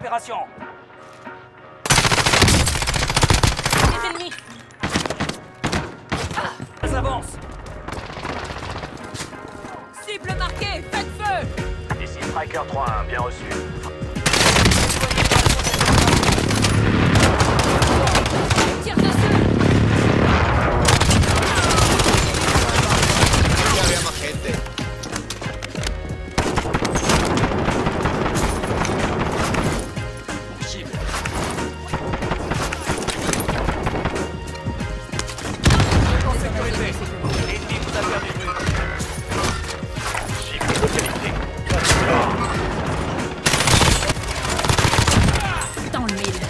opération. Les ennemis. Ça avance. Cible marquée, faites feu. Ici Striker 3-1, bien reçu. Tire dessus. Ya había más gente. En sécurité. L'ennemi vous a perdu de vue. Cible localisée. Dans le mille.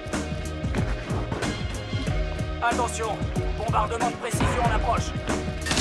Attention, bombardement de précision en approche.